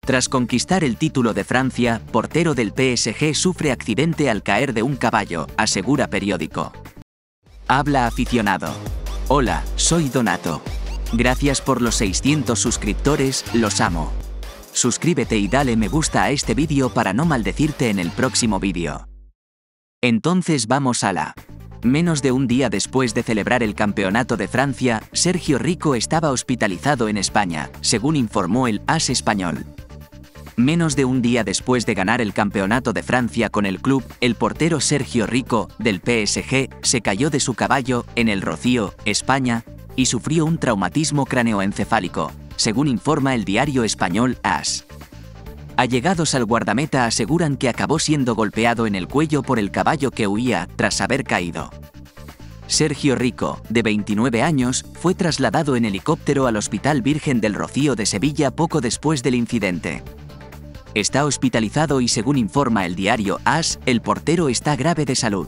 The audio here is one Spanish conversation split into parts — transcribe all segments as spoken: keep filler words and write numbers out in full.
Tras conquistar el título de Francia, portero del P S G sufre accidente al caer de un caballo, asegura periódico. Habla aficionado. Hola, soy Donato. Gracias por los seiscientos suscriptores, los amo. Suscríbete y dale me gusta a este vídeo para no maldecirte en el próximo vídeo. Entonces vamos a la... Menos de un día después de celebrar el Campeonato de Francia, Sergio Rico estaba hospitalizado en España, según informó el AS español. Menos de un día después de ganar el Campeonato de Francia con el club, el portero Sergio Rico, del P S G, se cayó de su caballo, en el Rocío, España, y sufrió un traumatismo craneoencefálico, según informa el diario español AS. Allegados al guardameta aseguran que acabó siendo golpeado en el cuello por el caballo que huía tras haber caído. Sergio Rico, de veintinueve años, fue trasladado en helicóptero al Hospital Virgen del Rocío de Sevilla poco después del incidente. Está hospitalizado y según informa el diario AS, el portero está grave de salud.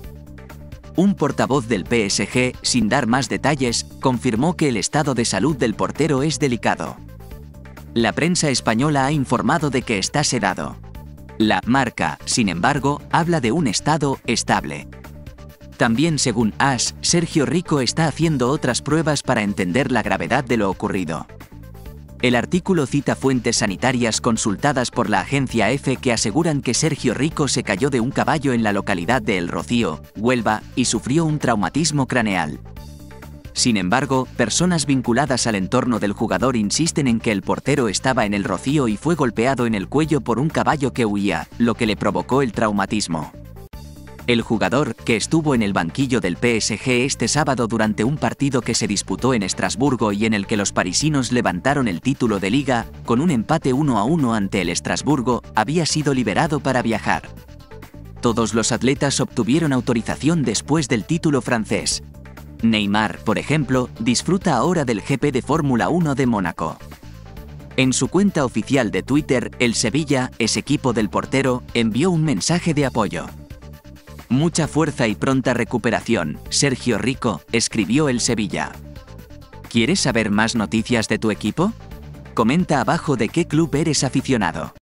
Un portavoz del P S G, sin dar más detalles, confirmó que el estado de salud del portero es delicado. La prensa española ha informado de que está sedado. La Marca, sin embargo, habla de un estado estable. También según AS, Sergio Rico está haciendo otras pruebas para entender la gravedad de lo ocurrido. El artículo cita fuentes sanitarias consultadas por la agencia EFE que aseguran que Sergio Rico se cayó de un caballo en la localidad de El Rocío, Huelva, y sufrió un traumatismo craneal. Sin embargo, personas vinculadas al entorno del jugador insisten en que el portero estaba en El Rocío y fue golpeado en el cuello por un caballo que huía, lo que le provocó el traumatismo. El jugador, que estuvo en el banquillo del P S G este sábado durante un partido que se disputó en Estrasburgo y en el que los parisinos levantaron el título de Liga, con un empate uno a uno ante el Estrasburgo, había sido liberado para viajar. Todos los atletas obtuvieron autorización después del título francés. Neymar, por ejemplo, disfruta ahora del G P de Fórmula uno de Mónaco. En su cuenta oficial de Twitter, el Sevilla, ex equipo del portero, envió un mensaje de apoyo. Mucha fuerza y pronta recuperación, Sergio Rico, escribió el Sevilla. ¿Quieres saber más noticias de tu equipo? Comenta abajo de qué club eres aficionado.